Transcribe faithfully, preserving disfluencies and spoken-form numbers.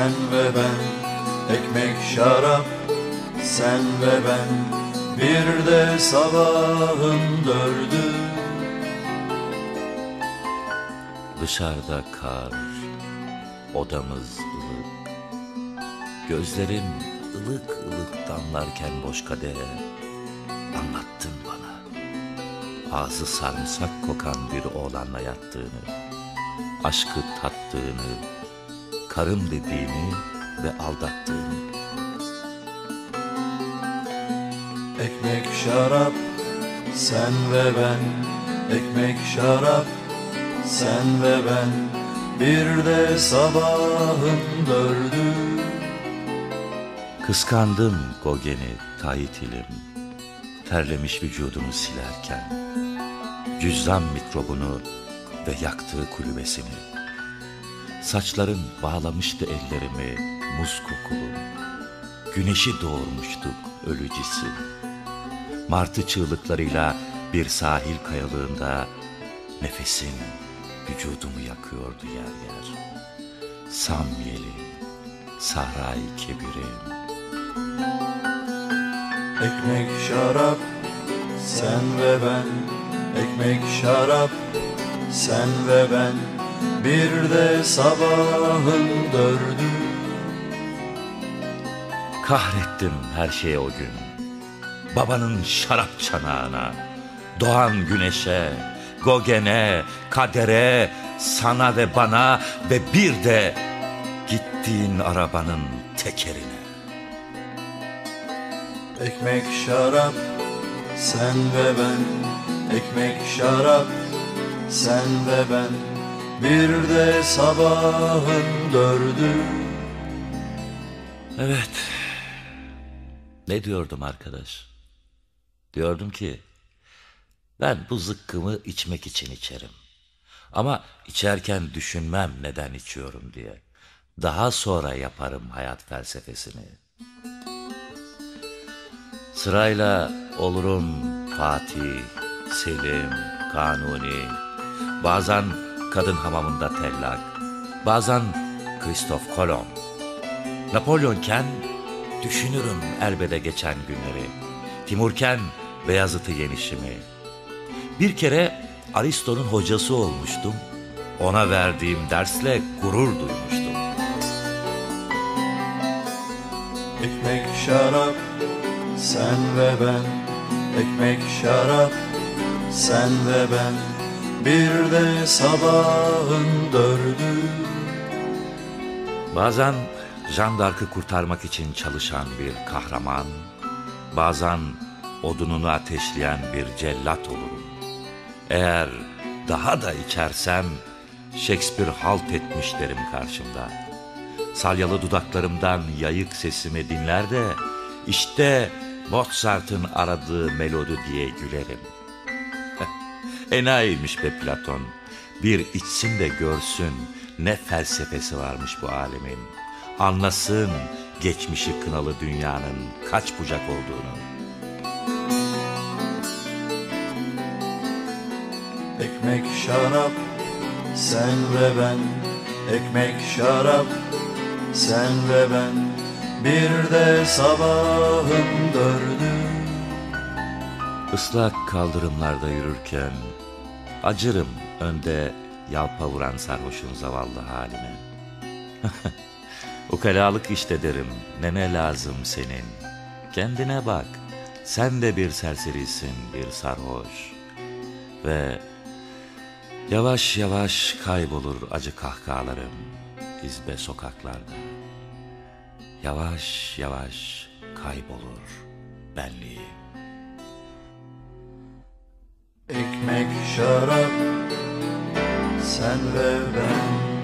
sen ve ben. Ekmek, şarap, sen ve ben. Bir de sabahın dördü. Dışarıda kar, odamız ılık. Gözlerim ılık ılık damlarken boş kadehe. Anlattın bana, ağzı sarımsak kokan bir oğlanla yattığını, aşkı tattığını, karım dediğini ve aldattığını. Ekmek, şarap, sen ve ben. Ekmek, şarap, sen ve ben. Bir de sabahın dördü. Kıskandım Gogen'i Tahitilim, terlemiş vücudumu silerken, cüzzam mikrobunu ve yaktığı kulübesini. Saçların bağlamıştı ellerimi muz kokulu, güneşi doğurmuştuk ölücisi. Martı çığlıklarıyla bir sahil kayalığında nefesin vücudumu yakıyordu yer yer. Samyeli, Sahra-i Kebirim. Ekmek, şarap, sen ve ben. Ekmek, şarap, sen ve ben. Bir de sabahın dördü. Kahrettim her şeye o gün. Babanın şarap çanağına, doğan güneşe, Gogen'e, kadere, sana ve bana ve bir de gittiğin arabanın tekerine. Ekmek, şarap, sen ve ben. Ekmek, şarap, sen ve ben. Bir de sabahın dördü. Evet. Ne diyordum arkadaş? Diyordum ki ben bu zıkkımı içmek için içerim. Ama içerken düşünmem neden içiyorum diye. Daha sonra yaparım hayat felsefesini. Sırayla olurum Fatih, Selim, Kanuni. Bazen kadın hamamında tellak. Bazen Kristof Kolomb. Napolyonken düşünürüm elbede geçen günleri. Timurken Beyazıt'ı yenişimi. Bir kere Aristo'nun hocası olmuştum. Ona verdiğim dersle gurur duymuştum. Ekmek, şarap, sen ve ben. Ekmek, şarap, sen ve ben. Bir de sabahın dördü. Bazen Jeanne d'Arc'ı kurtarmak için çalışan bir kahraman, bazen odununu ateşleyen bir cellat olurum. Eğer daha da içersem Shakespeare halt etmiş derim karşımda. Salyalı dudaklarımdan yayık sesimi dinler de işte Mozart'ın aradığı melodi diye gülerim. Enayiymiş be Platon. Bir içsin de görsün ne felsefesi varmış bu alemin. Anlasın geçmişi kınalı dünyanın kaç bucak olduğunu. Ekmek, şarap, sen ve ben. Ekmek, şarap, sen ve ben. Bir de sabahın dördü. Islak kaldırımlarda yürürken acırım önde yalpa vuran sarhoşun zavallı halime. Ukalalık işte derim, nene lazım senin. Kendine bak, sen de bir serserisin, bir sarhoş. Ve yavaş yavaş kaybolur acı kahkahalarım izbe sokaklarda. Yavaş yavaş kaybolur benliğim. Ekmek, şarap, sen ve ben.